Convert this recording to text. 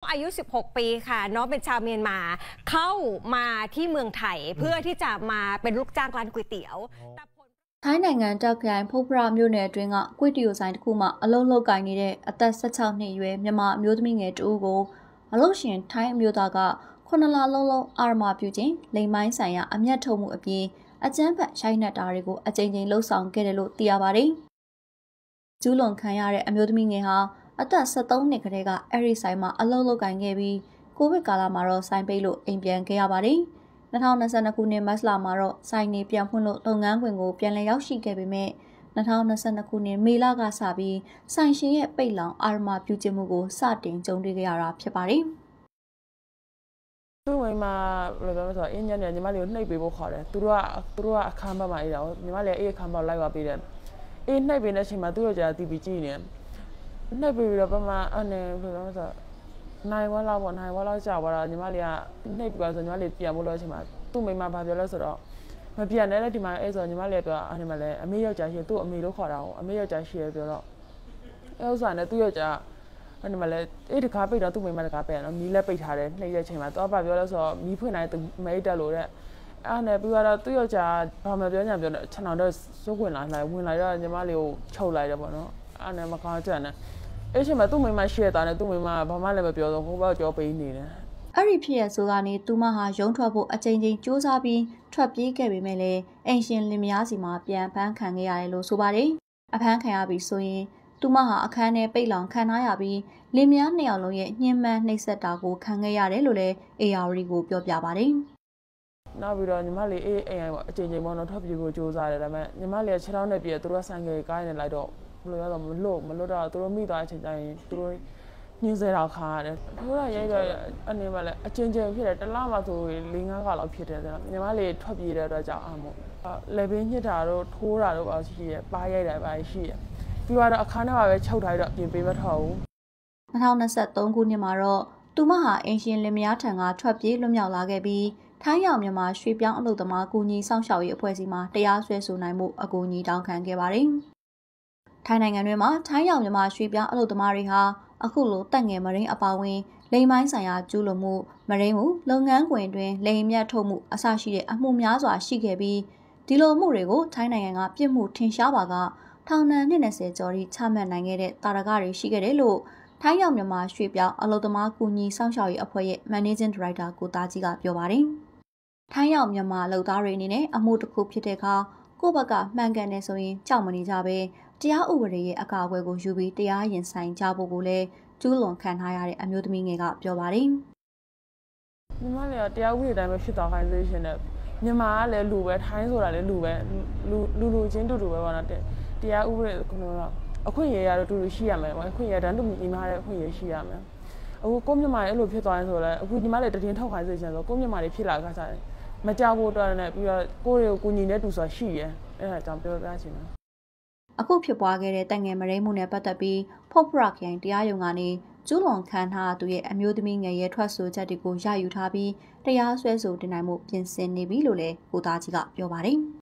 อายุ16ปีค่ะน้องเป็นชาวเมียนมาเข้ามาที่เมืองไทยเพื่อที่จะมาเป็นลูกจ้างร้านก๋วยเตี๋ยวထိုင်းနိုင်ငံတောက်ခိုင်ဖုတ်ဖရမြို့နယ်အတွင်းကကွေတီယိုဆိုင်တစ်ခုမှာအလုံးလောက်ကင်နေတဲ့အသက်16နှစ်အရွယ်မြန်မာအမျိုးသမီးငယ်တဦးကိုအလို့ရှင်ထိုင်းအမျိုးသားက9လလုံးအာရမပြုခြင်းလိမ်မိုင်းဆိုင်ရာအမျက်ထုတ်မှုအပြင်အကျန်းဖတ်ရိုက်နှက်တာတွေကိုအကြိမ်ကြိမ်လှုပ်ဆောင်ခဲ့တယ်လို့သိရပါတယ်။ကျူးလွန်ခံရတဲ့အမျိုးသမီးငယ်ဟာအသက်73နှစ်ကတည်းကအဲ့ဒီဆိုင်မှာအလုံးလောက်ကင်ခဲ့ပြီးကိုဗစ်ကာလမှာတော့ဆိုင်ပိတ်လို့အိမ်ပြန်ခဲ့ရပါတယ်။2022ခုနှစ်မတ်လမှာတော့ဆိုင်နေပြန်ဖွင့်လို့လုပ်ငန်းခွင်ကိုပြန်လည်ရောက်ရှိခဲ့ပေမဲ့2022ခုနှစ်မေလကစပြီးဆိုင်ရှင်ရဲ့ပိတ်လောင်အာရမပြုခြင်းမှုကိုစတင်ကြုံတွေ့ခဲ့ရတာဖြစ်ပါတယ်။သူ့မိမဘယ်လိုပြောမလဲဆိုတော့အင်းညံ့ညညီမလေးကိုနှိပ်ပေးဖို့ခေါ်တယ်။သူတို့ကအခန်းဘက်မှာအေးတာကိုညီမလေးအေးအခန်းဘက်လိုက်သွားပေးတယ်။အေးနှိပ်ပေးတဲ့အချိန်မှာသူ့ယောက်ျားတီဗီကြည့်နေတယ်။နှိပ်ပေးပြီးတော့ပမာအနေဘယ်လိုပြောမလဲဆိုတော့နိုင်ဝါလောက်ပေါ့နိုင်ဝါလောက်ကြာသွားတာညီမလေးကနှိပ်ပြီးဆိုညီမလေးပြန်ဖို့လို့အချိန်မှာသူ့မိမဘာပြောလဲဆိုတော့မပြန်နဲ့လေဒီမှာအဲ့ဆိုညီမလေးပြောအဲ့ဒီမှာလဲအမေယောက်ျားရှိသူ့အမေလို့ခေါ်တာကိုအမေယောက်ျားရှိရပြောတော့အဲ့ဥစ္စာနဲ့သူ့ယောက်ျားအဲ့ဒီမှာလဲအဲ့ဒီကားပိတ်တော့သူ့မိမတကားပိတ်ရနော်မီးလည်းပိတ်ထားတယ်နှိပ်တဲ့အချိန်မှာတော့ဘာပြောလဲဆိုတော့မီးဖွင့်တိုင်းသူမိတ်တက်လို့တဲ့အဲ့နဲ့ပြီးတော့သူ့ယောက်ျားဘာမှပြောညာပြောတော့ခြံတော်တော့စိုးဝင်လာဝင်လာတော့ညီမလေးကိုချုပ်လိုက်တယ်ပေါ့နော်အဲ့နဲ့မကောင်းကြတယ်အဲ့ချိန်မှာသူ့မိမရှိရတာနဲ့သူ့မိမဘာမှလည်းမပြောတော့ဟိုဘက်ကြောပေးနေတယ်အဲ့ဒီဖြစ်ရဆိုကနေသူမဟာရုံးထွက်ဖို့အကြိမ်ကြိမ်စူးစမ်းပြီးထွက်ပြေးခဲ့ပေမဲ့လည်းအင်ရှင်လင်မယားစီမှာပြန်ဖမ်းခံခဲ့ရတယ်လို့ဆိုပါတယ်အဖမ်းခံရပြီးဆိုရင်သူမဟာအခန်းထဲပိတ်လောင်ခံထားရပြီးလင်မယားနှစ်ယောက်လုံးရဲ့ညှဉ်းပန်းနှိပ်စက်တာကိုခံခဲ့ရတယ်လို့လည်း AR ကိုပြောပြပါတယ်နောက်ပြီးတော့ညီမလေးအေးအိမ်ပေါ့အကြိမ်ကြိမ်ပေါ့နော်ထွက်ပြေးဖို့စူးစမ်းတယ်ဒါပေမဲ့ညီမလေးခြေထောက်နဲ့ပြေသူတို့ဆိုင်ကယ်ကားနေလိုက်တော့ဘယ်လိုရတော့မလို့တော့သူတို့မိသွားတဲ့အချိန်ကျရင်သူတို့ညှင်းဆဲတော့ခါရတယ်ထိုးရရိုက်တော့အနေမှာလည်းအချင်းချင်းဖြစ်တယ်တစ်လမှဆို4-5ခါလောက်ဖြစ်တယ်ဆိုတော့ညီမလေးထွက်ပြေးတဲ့အတွက်ကြောင့်အားမို့လေဘင်းညှစ်တာတို့ထိုးတာတို့ပါရှိရပါရိုက်တာပါရှိရပြီးတော့အခါနဲ့ပါပဲချုပ်ထားတော့ပြင်ပေးမထောက်ဘူး 2023ခုနှစ်မှာတော့သူမဟာအင်ရှင်လင်မယားထံကထွက်ပြေးလွတ်မြောက်လာခဲ့ပြီးထိုင်းရောက်မြန်မာရွှေပြောင်းအလုပ်သမားကူညီဆောင်ရှောက်ရေးအဖွဲ့အစည်းမှတရားစွဲဆိုနိုင်မှုအကူအညီတောင်းခံခဲ့ပါတယ်ထိုင်းနိုင်ငံတွင်မှာထိုင်းရောက်မြန်မာရွှေပြောင်းအလုပ်သမားတွေဟာအခုလိုတက်ငယ်မရင်းအပါဝင်လိမ်မိုင်းဆိုင်ရာကျူးလွန်မှုမရင်းမှုလုပ်ငန်းခွင်တွင်လိမ်မြတ်ထုတ်မှုအစရှိတဲ့အမှုများစွာရှိခဲ့ပြီးဒီလိုမှုတွေကိုထိုင်းနိုင်ငံကပြစ်မှုထင်ရှားပါကထောင်ဒဏ်20ကျော်ထိချမှတ်နိုင်ခဲ့တဲ့တာရကတွေရှိခဲ့တယ်လို့ထိုင်းရောက်မြန်မာရွှေပြောင်းအလုပ်သမားကူညီဆောင်ရှောက်ရေးအဖွဲ့ရဲ့ Managing Director ကိုသားကြီးကပြောပါတယ်ထိုင်းရောက်မြန်မာလုပ်သားတွေအနေနဲ့အမှုတစ်ခုဖြစ်တဲ့အခါကိုယ့်ဘက်ကမှန်ကန်နေဆိုရင်ကြောက်မနေကြပဲတရားဥပဒေရဲ့အကာအကွယ်ကိုယူပြီးတရားရင်ဆိုင်ကြဖို့ကိုလည်းကျူးလွန်ခံထားရတဲ့အမျိုးသမီးငယ်ကပြောပါတယ်။ညီမလည်းတရားဥပဒေတိုင်းပဲဖြစ်သွားခိုင်းလို့ရှင်တဲ့မြန်မာကလည်းလူပဲထိုင်းဆိုတာလည်းလူပဲလူချင်းတူပဲပေါ့နော်တရားဥပဒေကတော့အခွင့်အရေးရတော့တူရှိရမယ်ပေါ့အခွင့်အရေးတန်းတူညီမတဲ့အခွင့်အရေးရှိရမယ်။အခုကိုမြန်မာရဲ့အဲ့လိုဖြစ်သွားရင်ဆိုတော့အခုညီမလည်းတည်င်းထောက်ခိုင်းစေချင်ဆိုကိုမြန်မာတွေဖြစ်လာခါစားတယ်။မကြောက်ဖို့တော့နဲ့ပြီးတော့ကိုယ့်တွေကိုကူညီနေတူဆိုတာရှိရဲအဲ့ဒါကြောင့်ပြောပြချင်တယ်အခုဖြစ်ပွားခဲ့တဲ့တိုင်ငယ်မရိမှုနဲ့ပတ်သက်ပြီးဖော့ဖရခရိုင်တရားရုံးကနေကျူးလွန်ခံထားသူရဲ့အမျိုးသမီးငယ်ရဲ့ထွက်ဆိုချက်တွေကိုရယူထားပြီးတရားစွဲဆိုတင်နိုင်မှုပြင်ဆင်နေပြီလို့လည်းကိုသားကြီးကပြောပါတယ်။